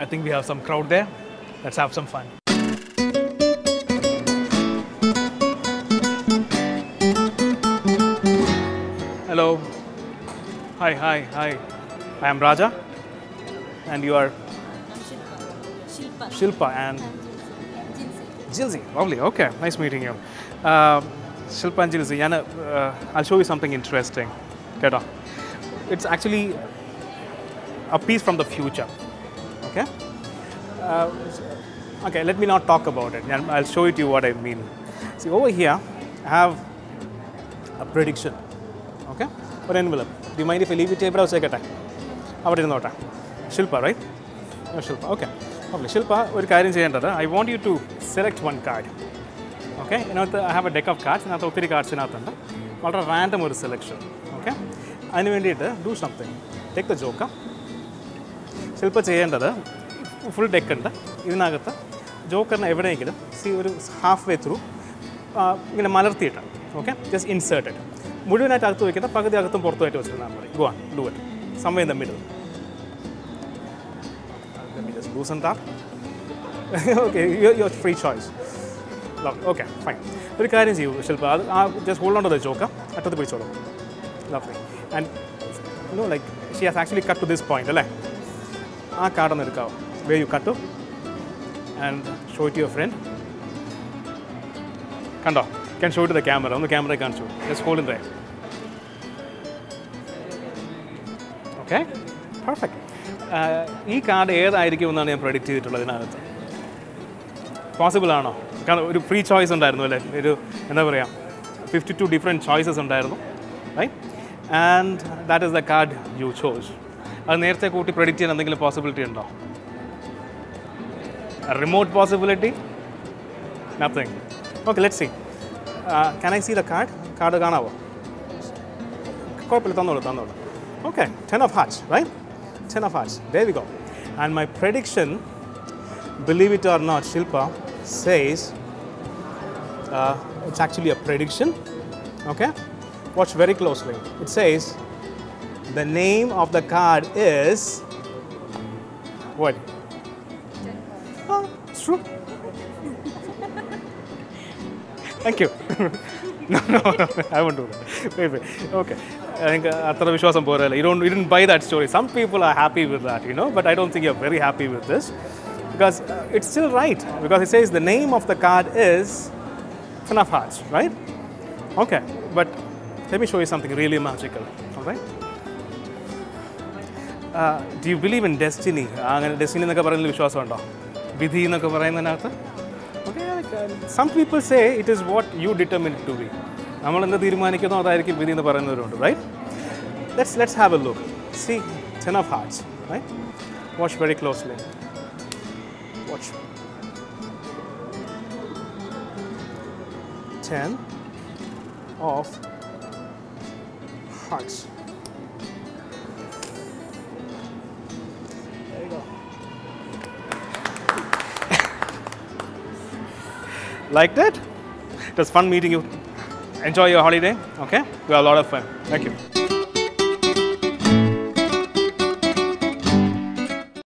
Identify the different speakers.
Speaker 1: think we have some crowd there. Let's have some fun. Hello. Hi. I am Raja. And you are?
Speaker 2: Shilpa.
Speaker 1: Shilpa and Jilzi. Lovely. Okay. Nice meeting you. Shilpa and Jilzi. I'll show you something interesting. It's actually a piece from the future. Okay? Okay, let me not talk about it. I'll show it to you what I mean. See, over here, I have a prediction. Okay? Or envelope. Do you mind if I leave it here? Shilpa, right? No, Shilpa. Okay. Lovely. Shilpa, I want you to select one card. Okay? I have a deck of cards. I have 3 cards. It's a random selection. Okay? Do something. Take the joker. Shilpa, full deck. Joker see halfway through. Okay? Just insert it. Go on, do it. Somewhere in the middle. Let me just loosen that. Okay, your free choice. Okay, fine. Shilpa, just hold on to the joker. Lovely. And like she has actually cut to this point. Card on the where you cut to and show it to your friend. Can show it to the camera. On the camera, I can't show. Just hold it there. Okay? Perfect. This card is predicted. Possible or not? Free choice. 52 different choices. Right? And that is the card you chose. Is there a possibility? A remote possibility? Nothing. Okay, let's see. Can I see the card? Okay, 10 of hearts, right? 10 of hearts. There we go. And my prediction, believe it or not, Shilpa, says it's actually a prediction. Okay? Watch very closely. It says the name of the card is what? It's true. Thank you. No, I won't do that. Wait. Okay. I think you didn't buy that story. Some people are happy with that, but I don't think you're very happy with this because it's still right. Because it says the name of the card is 10 of hearts, right? Okay, but let me show you something really magical. All right? Do you believe in destiny? Destiny is Vidhi. Okay, some people say it is what you determine it to be. Right? Let's have a look. See, 10 of hearts, right? Watch very closely. Watch. 10 of hearts. There you go. Liked it? It was fun meeting you. Enjoy your holiday, okay? We have a lot of fun. Thank you.